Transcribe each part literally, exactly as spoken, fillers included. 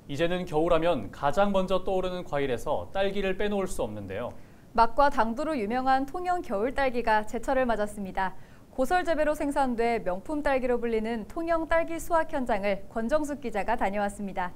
이제는 겨울하면 가장 먼저 떠오르는 과일에서 딸기를 빼놓을 수 없는데요. 맛과 당도로 유명한 통영 겨울 딸기가 제철을 맞았습니다. 고설 재배로 생산돼 명품 딸기로 불리는 통영 딸기 수확 현장을 권정숙 기자가 다녀왔습니다.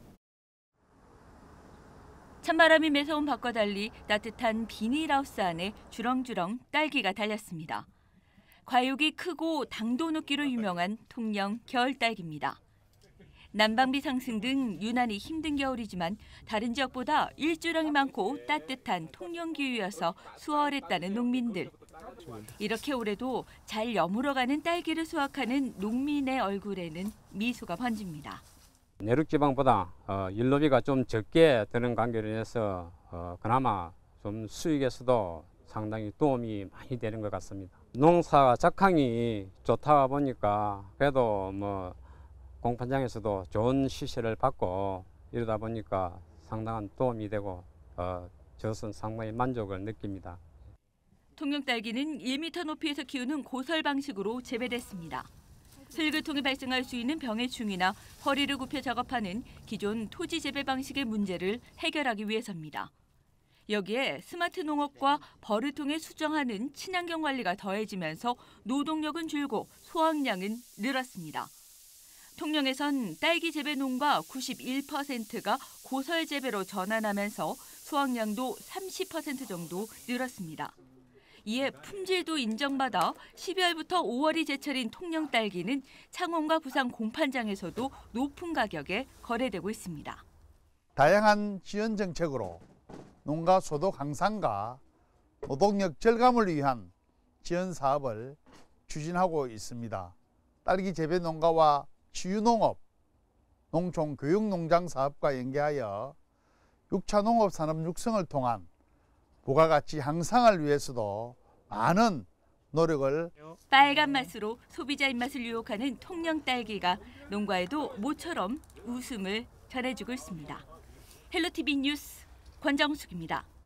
찬바람이 매서운 밖과 달리 따뜻한 비닐하우스 안에 주렁주렁 딸기가 달렸습니다. 과육이 크고 당도 높기로 유명한 통영 겨울 딸기입니다. 난방비 상승 등 유난히 힘든 겨울이지만 다른 지역보다 일조량이 많고 따뜻한 통영 기후여서 수월했다는 농민들. 이렇게 올해도 잘 여물어가는 딸기를 수확하는 농민의 얼굴에는 미소가 번집니다. 내륙지방보다 어, 일로비가 좀 적게 드는 관계로 인해서 어, 그나마 좀 수익에서도 상당히 도움이 많이 되는 것 같습니다. 농사 작황이 좋다 보니까 그래도 뭐 공판장에서도 좋은 시세를 받고 이러다 보니까 상당한 도움이 되고 어, 저는 상당히 만족을 느낍니다. 통영 딸기는 일 미터 높이에서 키우는 고설 방식으로 재배됐습니다. 흙을 통해 발생할 수 있는 병해충이나 허리를 굽혀 작업하는 기존 토지 재배 방식의 문제를 해결하기 위해서입니다. 여기에 스마트 농업과 벌을 통해 수정하는 친환경 관리가 더해지면서 노동력은 줄고 수확량은 늘었습니다. 통영에선 딸기 재배 농가 구십일 퍼센트가 고설 재배로 전환하면서 수확량도 삼십 퍼센트 정도 늘었습니다. 이에 품질도 인정받아 십이월부터 오월이 제철인 통영 딸기는 창원과 부산 공판장에서도 높은 가격에 거래되고 있습니다. 다양한 지원 정책으로 농가 소득 향상과 노동력 절감을 위한 지원 사업을 추진하고 있습니다. 딸기 재배 농가와 치유농업, 농촌 교육농장 사업과 연계하여 육 차 농업 산업 육성을 통한 부가가치 향상을 위해서도 많은 노력을. 빨간 맛으로 소비자 입맛을 유혹하는 통영 딸기가 농가에도 모처럼 웃음을 전해주고 있습니다. 헬로티비 뉴스 권정숙입니다.